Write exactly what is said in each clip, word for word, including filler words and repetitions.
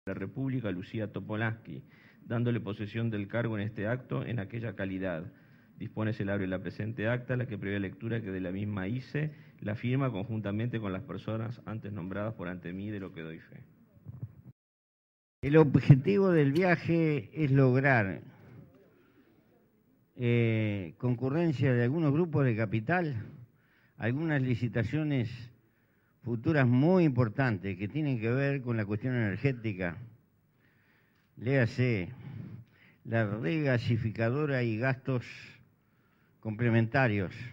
de la República, Lucía Topolansky, dándole posesión del cargo en este acto en aquella calidad. Dispone se le abre la presente acta, la que previa lectura que de la misma hice, la firma conjuntamente con las personas antes nombradas por ante mí, de lo que doy fe. El objetivo del viaje es lograr eh, concurrencia de algunos grupos de capital, algunas licitaciones futuras muy importantes que tienen que ver con la cuestión energética. Léase la regasificadora y gastos complementarios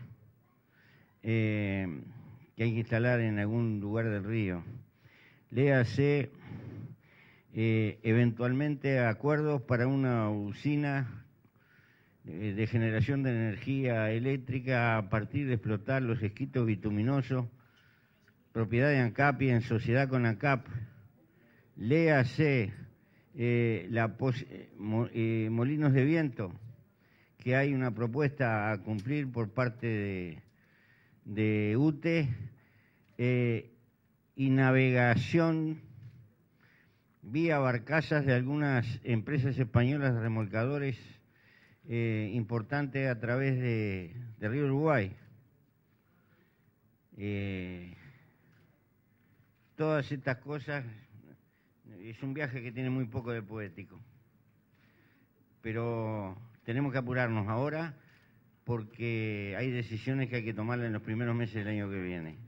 eh, que hay que instalar en algún lugar del río. Léase eh, eventualmente acuerdos para una usina eh, de generación de energía eléctrica a partir de explotar los esquitos bituminosos, propiedad de ANCAP y en sociedad con ANCAP. Léase eh, la pos, eh, mo, eh, molinos de viento, que hay una propuesta a cumplir por parte de, de U T E, eh, y navegación vía barcazas de algunas empresas españolas de remolcadores eh, importantes a través de, de Río Uruguay. Eh, todas estas cosas, es un viaje que tiene muy poco de poético, pero tenemos que apurarnos ahora porque hay decisiones que hay que tomar en los primeros meses del año que viene.